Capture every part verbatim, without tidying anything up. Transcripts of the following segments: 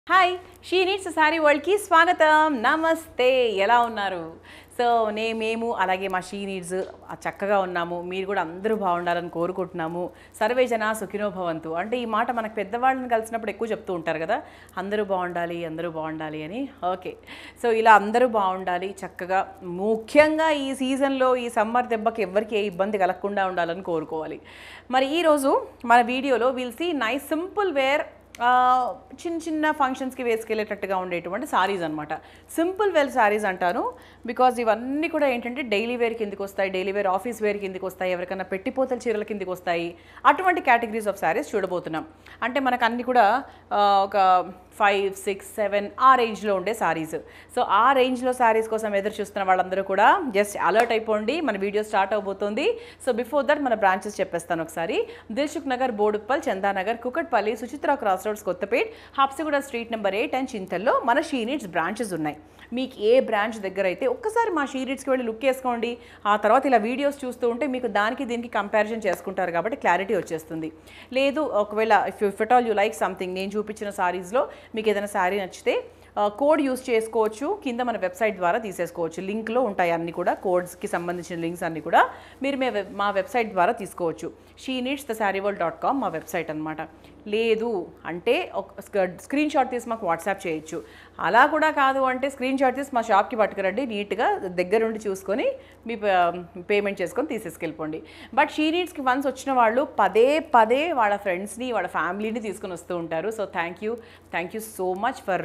Hi she needs sari వరల్డ్కి స్వాగతం. నమస్తే, ఎలా ఉన్నారు? సో నే మేము అలాగే మా షీ నీడ్స్ చక్కగా ఉన్నాము. మీరు కూడా అందరూ బాగుండాలని కోరుకుంటున్నాము. సర్వే జన సుఖినో భవంతు అంటే ఈ మాట మనకు పెద్దవాళ్ళని కలిసినప్పుడు ఎక్కువ చెప్తూ ఉంటారు కదా, అందరూ బాగుండాలి అందరూ బాగుండాలి అని. ఓకే, సో ఇలా అందరూ బాగుండాలి చక్కగా. ముఖ్యంగా ఈ సీజన్లో ఈ సమ్మర్ దెబ్బకి ఎవరికి ఏ ఇబ్బంది కలగకుండా ఉండాలని కోరుకోవాలి. మరి ఈరోజు మన వీడియోలో will see nice simple wear చిన్న చిన్న ఫంక్షన్స్కి వేసుకెళ్ళేటట్టుగా ఉండేటువంటి సారీస్ అనమాట. సింపుల్ వేర్ సారీస్ అంటాను బికాజ్ ఇవన్నీ కూడా ఏంటంటే డైలీ వేర్ కిందికి వస్తాయి, డైలీ వేర్ ఆఫీస్ వేర్ కిందికి వస్తాయి, ఎవరికైనా పెట్టిపోతల చీరల కిందికి వస్తాయి. అటువంటి కేటగిరీస్ ఆఫ్ సారీస్ చూడబోతున్నాం. అంటే మనకు అన్ని కూడా ఒక ఫైవ్ సిక్స్ సెవెన్ ఆ రేంజ్లో ఉండే సారీస్. సో ఆ రేంజ్లో సారీస్ కోసం ఎదురు చూస్తున్న వాళ్ళందరూ కూడా జస్ట్ అలర్ట్ అయిపోండి, మన వీడియో స్టార్ట్ అవబోతుంది. సో బిఫోర్ దట్ మన బ్రాంచెస్ చెప్పేస్తాను ఒకసారి. Dilsukh Nagar, Boduppal, Chandanagar, Kukatpally, Suchitra cross roads, Kothapet, Habsiguda street number eight and చింతల్లో మన షీ నీడ్స్ బ్రాంచెస్ ఉన్నాయి. మీకు ఏ బ్రాంచ్ దగ్గర అయితే ఒక్కసారి మా షీ నీడ్స్కి వెళ్ళి లుక్ వేసుకోండి. ఆ తర్వాత ఇలా వీడియోస్ చూస్తూ ఉంటే మీకు దానికి దీనికి కంపారిజన్ చేసుకుంటారు కాబట్టి క్లారిటీ వచ్చేస్తుంది. లేదు ఒకవేళ if if at all you like something, నేను చూపించిన సారీస్లో మీకు ఏదైనా శారీ నచ్చితే కోడ్ యూస్ చేసుకోవచ్చు. కింద మన వెబ్సైట్ ద్వారా తీసేసుకోవచ్చు. లింక్లో ఉంటాయి అన్నీ కూడా, కోడ్స్కి సంబంధించిన లింక్స్ అన్నీ కూడా మీరు మే మా వెబ్సైట్ ద్వారా తీసుకోవచ్చు. She needs the sari world dot com మా వెబ్సైట్ అనమాట. లేదు అంటే ఒక స్క్రీన్ షాట్ తీసి మాకు వాట్సాప్ చేయొచ్చు. అలా కూడా కాదు అంటే స్క్రీన్ షాట్ తీసి మా షాప్కి పట్టుకురండి, నీట్గా దగ్గరుండి చూసుకొని మీ పేమెంట్ చేసుకొని తీసేసుకెళ్ళిపోండి. బట్ షీ నీడ్స్కి వన్స్ వచ్చిన వాళ్ళు పదే పదే వాళ్ళ ఫ్రెండ్స్ని వాళ్ళ ఫ్యామిలీని తీసుకొని వస్తూ ఉంటారు. So thank you thank you so much for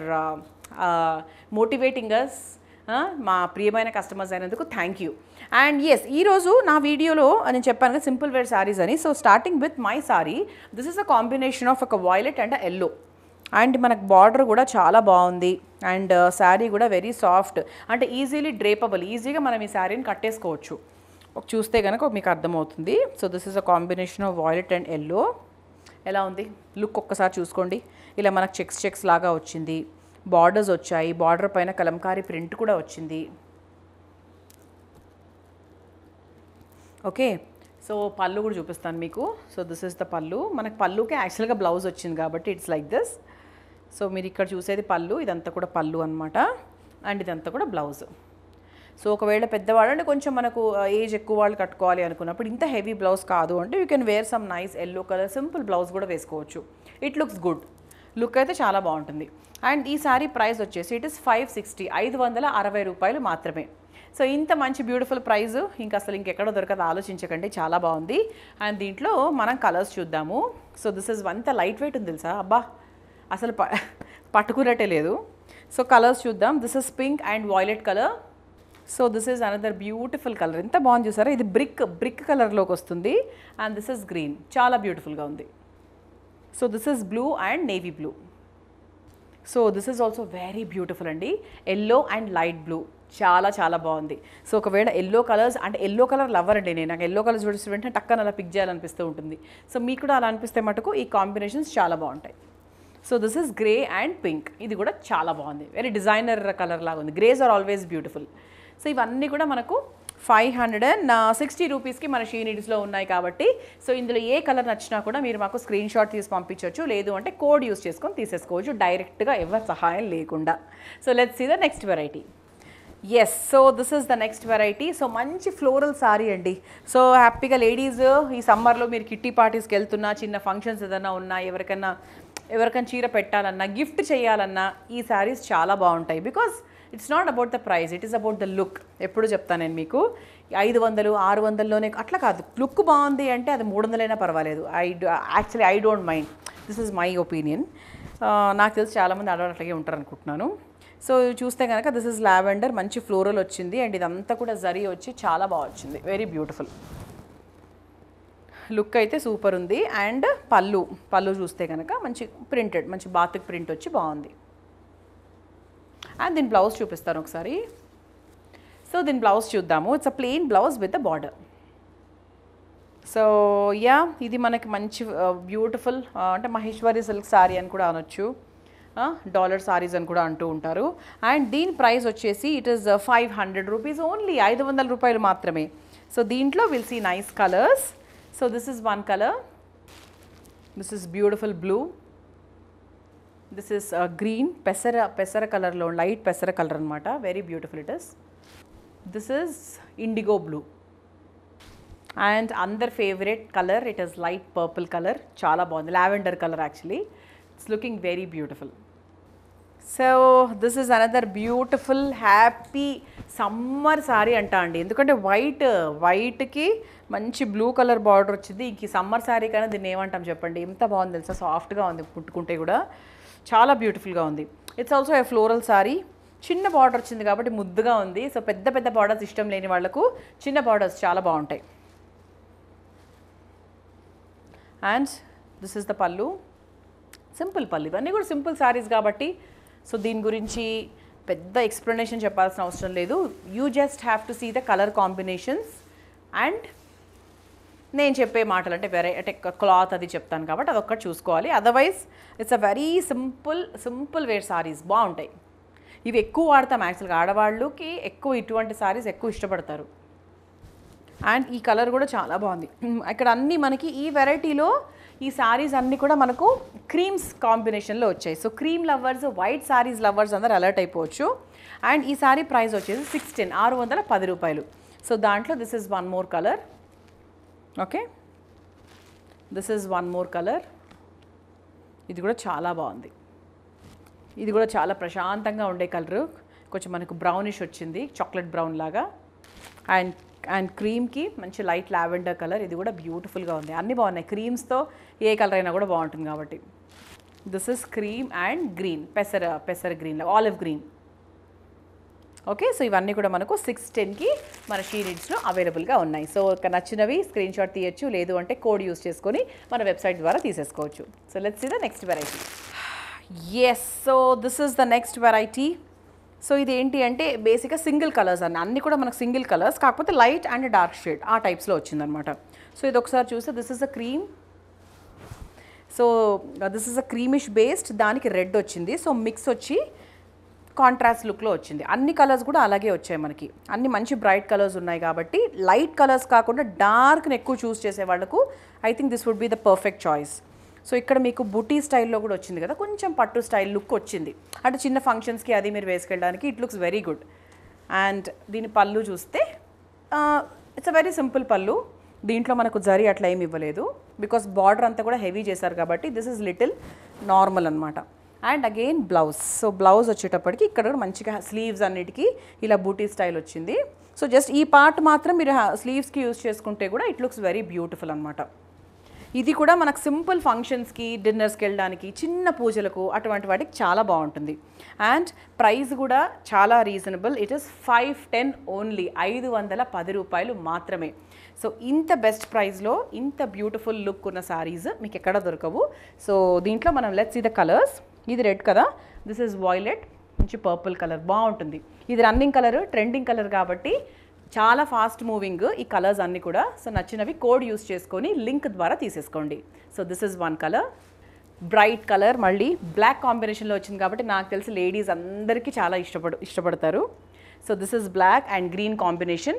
motivating us. మా ప్రియమైన కస్టమర్స్ అయినందుకు థ్యాంక్ యూ. అండ్ ఎస్, ఈరోజు నా వీడియోలో నేను చెప్పాను కదా సింపుల్ వేర్ సారీస్ అని. So starting with my sari, this is a combination of ఒక వైలెట్ అండ్ ఎల్లో. అండ్ మనకు బార్డర్ కూడా చాలా బాగుంది. అండ్ శారీ కూడా వెరీ సాఫ్ట్, అంటే ఈజీలీ డ్రేపబుల్, ఈజీగా మనం ఈ శారీని కట్టేసుకోవచ్చు. చూస్తే కనుక మీకు అర్థమవుతుంది. So this is a combination of violet and yellow. ఎలా ఉంది లుక్ ఒక్కసారి చూసుకోండి. ఇలా మనకు చెక్స్ చెక్స్ లాగా వచ్చింది, బార్డర్స్ వచ్చాయి, బార్డర్ పైన కలంకారీ ప్రింట్ కూడా వచ్చింది. ఓకే, సో పళ్ళు కూడా చూపిస్తాను మీకు. సో దిస్ ఇస్ ద పళ్ళు. మనకు పళ్ళుకి యాక్చువల్గా బ్లౌజ్ వచ్చింది కాబట్టి ఇట్స్ లైక్ దిస్. సో మీరు ఇక్కడ చూసేది పళ్ళు, ఇదంతా కూడా పళ్ళు అనమాట. అండ్ ఇదంతా కూడా బ్లౌజ్. సో ఒకవేళ పెద్దవాళ్ళు అంటే కొంచెం మనకు ఏజ్ ఎక్కువ వాళ్ళు కట్టుకోవాలి అనుకున్నప్పుడు ఇంత హెవీ బ్లౌజ్ కాదు అంటే you can wear some nice yellow colour simple blouse కూడా వేసుకోవచ్చు. ఇట్ లుక్స్ గుడ్, లుక్ అయితే చాలా బాగుంటుంది. అండ్ ఈ సారీ ప్రైస్ వచ్చేసి ఇట్ ఇస్ ఫైవ్ సిక్స్టీ ఐదు వందల అరవై రూపాయలు మాత్రమే. సో ఇంత మంచి బ్యూటిఫుల్ ప్రైస్ ఇంకా అసలు ఇంకెక్కడో దొరకదు, ఆలోచించకండి, చాలా బాగుంది. అండ్ దీంట్లో మనం కలర్స్ చూద్దాము. సో దిస్ ఇస్ అంత లైట్ వెయిట్ ఉంది తెలుసా, అబ్బా అసలు ప పట్టుకున్నట్టే లేదు. సో కలర్స్ చూద్దాం. This is pink and violet colour. So this is another beautiful colour. ఎంత బాగుంది చూసారా, ఇది బ్రిక్ బ్రిక్ కలర్లోకి వస్తుంది. అండ్ దిస్ ఇస్ గ్రీన్, చాలా బ్యూటిఫుల్గా ఉంది. So this is blue and navy blue. So this is also very beautiful అండి. ఎల్లో అండ్ లైట్ బ్లూ, చాలా చాలా బాగుంది. సో ఒకవేళ ఎల్లో కలర్స్ అంటే ఎల్లో కలర్ లవర్ అండి నేను, నాకు ఎల్లో కలర్స్ చూసి వెంటనే టక్కన అలా పిక్ చేయాలనిపిస్తూ ఉంటుంది. సో మీకు కూడా అలా అనిపిస్తే మటుకు ఈ కాంబినేషన్స్ చాలా బాగుంటాయి. So this is grey and pink, ఇది కూడా చాలా బాగుంది, వెరీ డిజైనర్ కలర్ లాగా ఉంది. Greys are always beautiful. So ఇవన్నీ కూడా మనకు ఫైవ్ హండ్రెడ్ అండ్ సిక్స్టీ రూపీస్కి మన షీ నీడ్స్లో ఉన్నాయి కాబట్టి సో ఇందులో ఏ కలర్ నచ్చినా కూడా మీరు మాకు స్క్రీన్ షాట్ తీసి పంపించవచ్చు. లేదు అంటే కోడ్ యూస్ చేసుకొని తీసేసుకోవచ్చు డైరెక్ట్గా, ఎవరి సహాయం లేకుండా. So let's see the next variety. Yes, so this is the next variety. So మంచి ఫ్లోరల్ సారీ అండి. సో హ్యాపీగా లేడీస్ ఈ సమ్మర్లో మీరు కిట్టి పార్టీస్కి వెళ్తున్నా, చిన్న ఫంక్షన్స్ ఏదైనా ఉన్నా, ఎవరికైనా ఎవరికైనా చీర పెట్టాలన్నా, గిఫ్ట్ చేయాలన్నా ఈ శారీస్ చాలా బాగుంటాయి. Because it's not about the price, it is about the look. ఎప్పుడు చెప్తాను నేను మీకు, ఐదు వందలు ఆరు వందల్లోనే అట్లా కాదు, లుక్ బాగుంది అంటే అది మూడు వందలైనా పర్వాలేదు. I actually I don't mind, this is my opinion. నాకు తెలిసి చాలామంది ఆడవాళ్ళు అట్లాగే ఉంటారు అనుకుంటున్నాను. సో చూస్తే కనుక దిస్ ఇస్ లావెండర్, మంచి ఫ్లోరల్ వచ్చింది. అండ్ ఇదంతా కూడా జరీ వచ్చి చాలా బాగా వచ్చింది, వెరీ బ్యూటిఫుల్. లుక్ అయితే సూపర్ ఉంది. అండ్ పళ్ళు పళ్ళు చూస్తే కనుక మంచి ప్రింటెడ్, మంచి బాతిక్ ప్రింట్ వచ్చి బాగుంది. అండ్ దీని బ్లౌజ్ చూపిస్తాను ఒకసారి. సో దీని బ్లౌజ్ చూద్దాము. It's a plain blouse with the border. So yeah, ఇది మనకి మంచి బ్యూటిఫుల్ అంటే మహేశ్వరి సిల్క్ సారీ అని కూడా అనొచ్చు, డాలర్ సారీస్ అని కూడా అంటూ ఉంటారు. అండ్ దీని ప్రైస్ వచ్చేసి it is five hundred rupees only, ఐదు వందల రూపాయలు మాత్రమే. సో దీంట్లో will see nice colours. So this is one colour, this is beautiful blue. This is green పెసర పెసర కలర్లో లైట్ పెసర కలర్ అనమాట. Very beautiful it is. This is indigo blue and another favourite colour it is light purple colour. చాలా బాగుంది, lavender colour actually. It's looking very beautiful. So this is another beautiful happy summer sari అంట అండి. ఎందుకంటే white వైట్కి మంచి blue colour border వచ్చింది. ఇంక summer sorry కానీ దీన్ని ఏమంటాం చెప్పండి. ఎంత బాగుంది తెలుసా, సాఫ్ట్గా ఉంది పుట్టుకుంటే కూడా చాలా బ్యూటిఫుల్గా ఉంది. It's also a floral sari. చిన్న బార్డర్ వచ్చింది కాబట్టి ముద్దుగా ఉంది. సో పెద్ద పెద్ద బార్డర్స్ ఇష్టం లేని వాళ్ళకు చిన్న బార్డర్స్ చాలా బాగుంటాయి. అండ్ దిస్ ఇస్ ద పళ్ళు. సింపుల్ పళ్ళు, ఇవన్నీ కూడా సింపుల్ సారీస్ కాబట్టి సో దీని గురించి పెద్ద ఎక్స్ప్లెనేషన్ చెప్పాల్సిన అవసరం లేదు. You just have to see the colour combinations and నేను చెప్పే మాటలు అంటే వెరై అంటే క్లాత్ అది చెప్తాను కాబట్టి అదొక్కటి చూసుకోవాలి. Otherwise it's a very simple simple wear saris బాగుంటాయి. ఇవి ఎక్కువ వాడతాం యాక్చువల్గా, ఆడవాళ్ళకి ఎక్కువ ఇటువంటి సారీస్ ఎక్కువ ఇష్టపడతారు. అండ్ ఈ కలర్ కూడా చాలా బాగుంది. ఇక్కడ అన్నీ మనకి ఈ వెరైటీలో ఈ సారీస్ అన్నీ కూడా మనకు క్రీమ్స్ కాంబినేషన్లో వచ్చాయి. So cream lovers, white saris lovers అందరూ అలర్ట్ అయిపోవచ్చు. అండ్ ఈ సారీ ప్రైస్ వచ్చేసి సిక్స్ టెన్ ఆరు వందల పది రూపాయలు. సో దాంట్లో this is one more colour. Okay, this is one more colour. ఇది కూడా చాలా బాగుంది. ఇది కూడా చాలా ప్రశాంతంగా ఉండే కలరు. కొంచెం మనకు బ్రౌనిష్ వచ్చింది, చాక్లెట్ బ్రౌన్ లాగా. అండ్ అండ్ క్రీమ్కి మంచి లైట్ లావెండర్ కలర్. ఇది కూడా బ్యూటిఫుల్గా ఉంది. అన్నీ బాగున్నాయి. క్రీమ్స్తో ఏ కలర్ అయినా కూడా బాగుంటుంది కాబట్టి. This is cream and green, పెసర పెసర green, olive green. Okay, so ఇవన్నీ కూడా మనకు సిక్స్ టెన్కి మన షీ నీడ్స్లో అవైలబుల్గా ఉన్నాయి. సో ఇక నచ్చినవి స్క్రీన్ షాట్ తీయచ్చు, లేదు అంటే కోడ్ యూస్ చేసుకొని మన వెబ్సైట్ ద్వారా తీసేసుకోవచ్చు. So let's see the next variety. Yes, so this is the next variety. So ఇది ఏంటి అంటే బేసిక్గా సింగిల్ కలర్స్ అన్న అన్నీ కూడా మనకు సింగిల్ కలర్స్, కాకపోతే లైట్ అండ్ డార్క్ షేడ్ ఆ టైప్స్లో వచ్చిందనమాట. సో ఇది ఒకసారి చూస్తే this is a cream. So this is a creamish based, దానికి రెడ్ వచ్చింది. సో మిక్స్ వచ్చి కాంట్రాస్ట్ లుక్లో వచ్చింది. అన్ని కలర్స్ కూడా అలాగే వచ్చాయి మనకి. అన్ని మంచి బ్రైట్ కలర్స్ ఉన్నాయి కాబట్టి లైట్ కలర్స్ కాకుండా డార్క్ని ఎక్కువ చూస్ చేసే వాళ్ళకు I think this would be the perfect choice. So ఇక్కడ మీకు బుటీ స్టైల్లో కూడా వచ్చింది కదా, కొంచెం పట్టు స్టైల్ లుక్ వచ్చింది. అంటే చిన్న ఫంక్షన్స్కి అది మీరు వేసుకెళ్ళడానికి it looks very good. And దీని పళ్ళు చూస్తే ఇట్స్ అ వెరీ సింపుల్ పళ్ళు. దీంట్లో మనకు జరీ అట్లా ఏమి ఇవ్వలేదు బికాస్ బార్డర్ అంతా కూడా హెవీ చేశారు కాబట్టి దిస్ ఇస్ లిటిల్ నార్మల్ అనమాట. And again blouse. So blouse వచ్చేటప్పటికి ఇక్కడ కూడా మంచిగా స్లీవ్స్ అన్నిటికీ ఇలా బూటీ స్టైల్ వచ్చింది. సో జస్ట్ ఈ పార్ట్ మాత్రం మీరు స్లీవ్స్కి యూజ్ చేసుకుంటే కూడా ఇట్ లుక్స్ వెరీ బ్యూటిఫుల్ అనమాట. ఇది కూడా మనకు సింపుల్ ఫంక్షన్స్కి, డిన్నర్స్కి వెళ్ళడానికి, చిన్న పూజలకు అటువంటి వాటికి చాలా బాగుంటుంది. అండ్ ప్రైస్ కూడా చాలా reasonable. It is five ten only, ఐదు వందల పది రూపాయలు మాత్రమే. సో ఇంత బెస్ట్ ప్రైస్లో ఇంత బ్యూటిఫుల్ లుక్ ఉన్న సారీస్ మీకు ఎక్కడ దొరకవు. సో దీంట్లో మనం లెట్స్ సీ ద కలర్స్. ఇది రెడ్ కదా, దిస్ ఇస్ వాయిలెట్, మంచి పర్పుల్ కలర్ బాగుంటుంది. ఇది రన్నింగ్ కలర్, ట్రెండింగ్ కలర్ కాబట్టి చాలా ఫాస్ట్ మూవింగ్ ఈ కలర్స్ అన్నీ కూడా. సో నచ్చినవి కోడ్ యూస్ చేసుకొని లింక్ ద్వారా తీసేసుకోండి. So this is one colour, bright colour, మళ్ళీ బ్లాక్ కాంబినేషన్లో వచ్చింది కాబట్టి నాకు తెలిసి లేడీస్ అందరికీ చాలా ఇష్టపడు ఇష్టపడతారు. So this is black and green combination.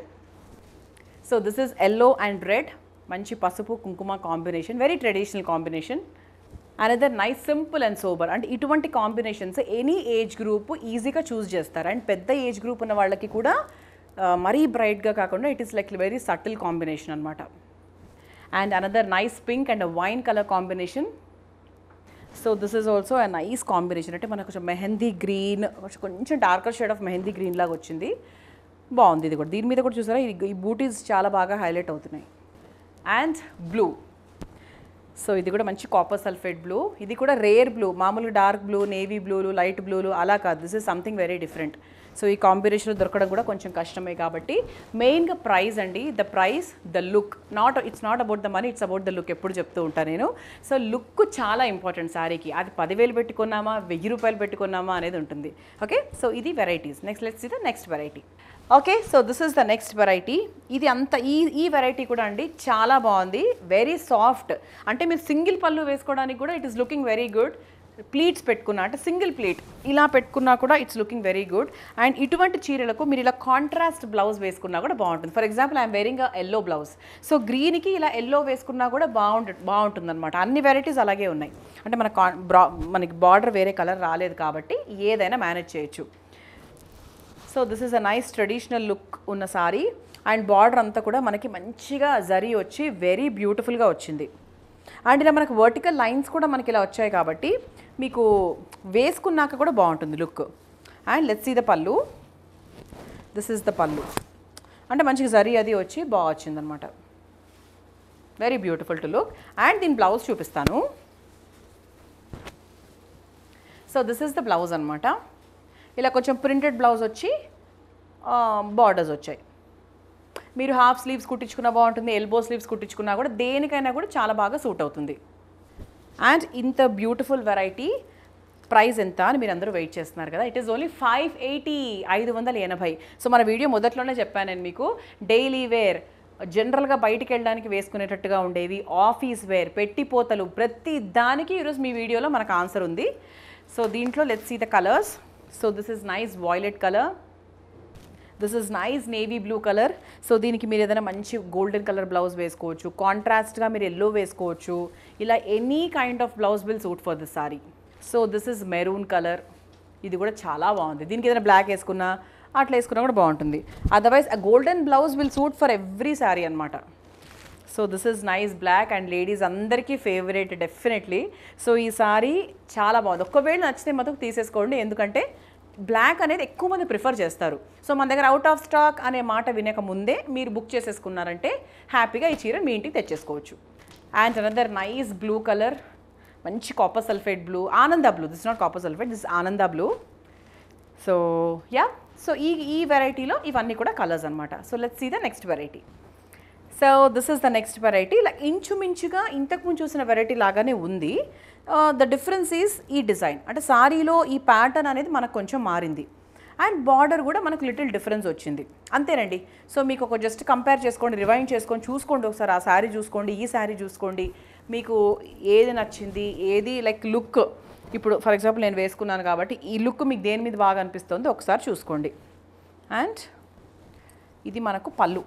So this is yellow and red, మంచి పసుపు కుంకుమ combination, very traditional combination. Another nice simple and sober. అంటే ఇటువంటి కాంబినేషన్స్ ఎనీ ఏజ్ గ్రూప్ ఈజీగా చూస్ చేస్తారు. అండ్ పెద్ద ఏజ్ గ్రూప్ ఉన్న వాళ్ళకి కూడా మరీ బ్రైట్గా కాకుండా it is like very subtle combination అనమాట. And another nice pink and wine colour combination. So this is also a nice combination. అంటే మనకు కొంచెం మెహందీ గ్రీన్, కొంచెం darker shade of mehndi green లాగా వచ్చింది, బాగుంది. ఇది కూడా దీని మీద కూడా చూసారా ఈ బూటీస్ చాలా బాగా హైలైట్ అవుతున్నాయి. And blue. సో ఇది కూడా మంచి కాపర్ సల్ఫేట్ బ్లూ. ఇది కూడా రేర్ బ్లూ, మామూలుగా డార్క్ బ్లూ, నేవీ బ్లూలు, లైట్ బ్లూలు అలా కాదు. This is something very different. So ఈ కాంబినేషన్ దొరకడం కూడా కొంచెం కష్టమే కాబట్టి మెయిన్గా ప్రైస్ అండి. The price, the look, not it's not about the money, it's about the look ఎప్పుడు చెప్తూ ఉంటాను నేను. సో లుక్ చాలా ఇంపార్టెంట్ శారీకి. అది పదివేలు పెట్టుకున్నామా, వెయ్యి రూపాయలు పెట్టుకున్నామా అనేది ఉంటుంది. ఓకే, సో ఇది varieties. Next let's see the next variety. Okay, so this is the next variety. ఇది అంత ఈ ఈ వెరైటీ కూడా అండి చాలా బాగుంది, వెరీ సాఫ్ట్. అంటే మీరు సింగిల్ పళ్ళు వేసుకోవడానికి కూడా it is looking very good. Pleats పెట్టుకున్నా అంటే సింగిల్ ప్లీట్ ఇలా పెట్టుకున్నా కూడా it's looking very good. And ఇటువంటి చీరలకు మీరు ఇలా కాంట్రాస్ట్ బ్లౌజ్ వేసుకున్నా కూడా బాగుంటుంది. For example I'm wearing a yellow blouse, so గ్రీన్కి ఇలా ఎల్లో వేసుకున్నా కూడా బాగుంటు బాగుంటుంది అనమాట. అన్ని వెరైటీస్ అలాగే ఉన్నాయి. అంటే మన కా బ్రా మనకి బార్డర్ వేరే కలర్ రాలేదు కాబట్టి ఏదైనా మేనేజ్ చేయొచ్చు. So this is a nice traditional look ఉన్న సారీ. అండ్ బార్డర్ అంతా కూడా మనకి మంచిగా జరీ వచ్చి వెరీ బ్యూటిఫుల్గా వచ్చింది. అండ్ ఇలా మనకు వర్టికల్ లైన్స్ కూడా మనకి ఇలా వచ్చాయి కాబట్టి మీకు వేసుకున్నాక కూడా బాగుంటుంది look. And let's see the pallu. This is the pallu. అంటే మంచిగా జరీ అది వచ్చి బాగా వచ్చిందనమాట. Very beautiful to look. And దీని బ్లౌజ్ చూపిస్తాను. So this is the blouse అనమాట. ఇలా కొంచెం ప్రింటెడ్ బ్లౌజ్ వచ్చి బార్డర్స్ వచ్చాయి. మీరు హాఫ్ స్లీవ్స్ కుట్టించుకున్నా బాగుంటుంది, ఎల్బో స్లీవ్స్ కుట్టించుకున్నా కూడా దేనికైనా కూడా చాలా బాగా సూట్ అవుతుంది. అండ్ ఇంత బ్యూటిఫుల్ వెరైటీ ప్రైస్ ఎంత అని మీరు అందరూ వెయిట్ చేస్తున్నారు కదా. It is only five eighty ఐదు వందల ఎనభై. సో మన వీడియో మొదట్లోనే చెప్పాను నేను మీకు, డైలీ వేర్, జనరల్గా బయటికి వెళ్ళడానికి వేసుకునేటట్టుగా ఉండేవి, ఆఫీస్ వేర్, పెట్టిపోతలు, ప్రతి దానికి ఈరోజు మీ వీడియోలో మనకు ఆన్సర్ ఉంది. సో దీంట్లో let's see the colours. So this is nice violet colour, this is nice navy blue colour. So దీనికి మీరు ఏదైనా మంచి గోల్డెన్ కలర్ బ్లౌజ్ వేసుకోవచ్చు, కాంట్రాస్ట్గా మీరు ఎల్లో వేసుకోవచ్చు. ఇలా any kind of blouse will suit for this sari. So this is maroon colour, ఇది కూడా చాలా బాగుంది. దీనికి ఏదైనా బ్లాక్ వేసుకున్నా అట్లా వేసుకున్నా కూడా బాగుంటుంది. అదర్వైజ్ ఆ golden blouse will suit for every sari అనమాట. So this is nice black and ladies అందరికీ ఫేవరెట్ డెఫినెట్లీ. సో ఈ సారీ చాలా బాగుంది. ఒక్కవేళ నచ్చితే మాత్రం తీసేసుకోండి, ఎందుకంటే బ్లాక్ అనేది ఎక్కువ మంది ప్రిఫర్ చేస్తారు. సో మన దగ్గర అవుట్ ఆఫ్ స్టాక్ అనే మాట వినక ముందే మీరు బుక్ చేసేసుకున్నారంటే హ్యాపీగా ఈ చీర మీ ఇంటికి తెచ్చేసుకోవచ్చు. And another nice blue colour, మంచి copper sulphate blue, Ananda blue. This not copper sulphate, this Ananda blue. So yeah, so ఈ ఈ వెరైటీలో ఇవన్నీ కూడా కలర్స్ అనమాట. So let's see the next variety. So this is the next variety. ఇలా ఇంచుమించుగా ఇంతకుముందు చూసిన వెరైటీ లాగానే ఉంది. ద డిఫరెన్స్ ఈజ్ ఈ డిజైన్. అంటే సారీలో ఈ ప్యాటర్న్ అనేది మనకు కొంచెం మారింది. అండ్ బార్డర్ కూడా మనకు లిటిల్ డిఫరెన్స్ వచ్చింది, అంతేనండి. సో మీకు ఒక జస్ట్ కంపేర్ చేసుకోండి, రివైండ్ చేసుకొని చూసుకోండి ఒకసారి. ఆ శారీ చూసుకోండి, ఈ శారీ చూసుకోండి, మీకు ఏది నచ్చింది, ఏది లైక్ లుక్. ఇప్పుడు ఫర్ ఎగ్జాంపుల్ నేను వేసుకున్నాను కాబట్టి ఈ లుక్ మీకు దేని మీద బాగా అనిపిస్తుందో ఒకసారి చూసుకోండి. అండ్ ఇది మనకు పళ్ళు.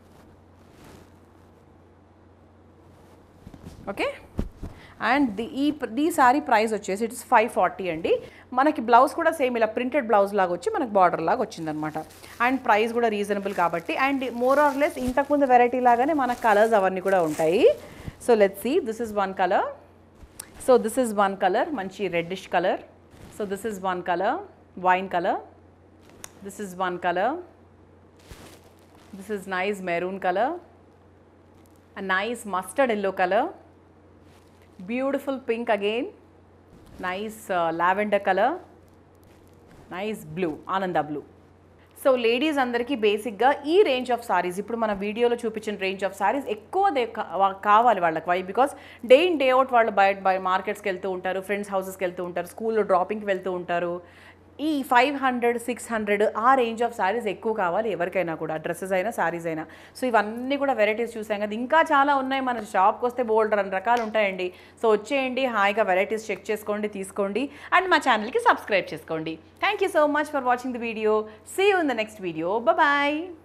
ఓకే. అండ్ ది ఈ ఈ సారీ ప్రైస్ వచ్చేసి ఇట్స్ ఫైవ్ ఫార్టీ అండి. మనకి బ్లౌజ్ కూడా సేమ్ ఇలా ప్రింటెడ్ బ్లౌజ్ లాగా వచ్చి మనకు బార్డర్ లాగా వచ్చిందనమాట. అండ్ ప్రైస్ కూడా రీజనబుల్ కాబట్టి. అండ్ మోర్ ఆర్ లెస్ ఇంతకుముందు వెరైటీ లాగానే మన కలర్స్ అవన్నీ కూడా ఉంటాయి. So let's see, this is one colour. So this is one colour, మంచి reddish colour. So this is one colour, wine colour. This is one colour. This is nice maroon colour, a nice mustard yellow color, beautiful pink again, nice uh, lavender color, nice blue, Ananda blue. So ladies అందరికీ బేసిక్గా ఈ range of saris, ఇప్పుడు మన వీడియోలో చూపించిన range of saris ఎక్కువ దే కావాలి వాళ్ళకి. Why? Because day in day out వాళ్ళు బయట బయ మార్కెట్స్కి వెళ్తూ ఉంటారు, ఫ్రెండ్స్ హౌసెస్కి వెళ్తూ ఉంటారు, స్కూల్లో డ్రాపింగ్కి వెళ్తూ ఉంటారు. ఈ ఫైవ్ హండ్రెడ్ సిక్స్ హండ్రెడ్ ఆ రేంజ్ ఆఫ్ సారీస్ ఎక్కువ కావాలి ఎవరికైనా కూడా, డ్రెస్సెస్ అయినా సారీస్ అయినా. సో ఇవన్నీ కూడా వెరైటీస్ చూసాం కదా, ఇంకా చాలా ఉన్నాయి. మన షాప్కి వస్తే బోల్డ్ రెండు రకాలు ఉంటాయండి. సో వచ్చేయండి, హాయిగా వెరైటీస్ చెక్ చేసుకోండి, తీసుకోండి. అండ్ మా ఛానల్కి సబ్స్క్రైబ్ చేసుకోండి. Thank you so much for watching the video. See you in the next video. Bye.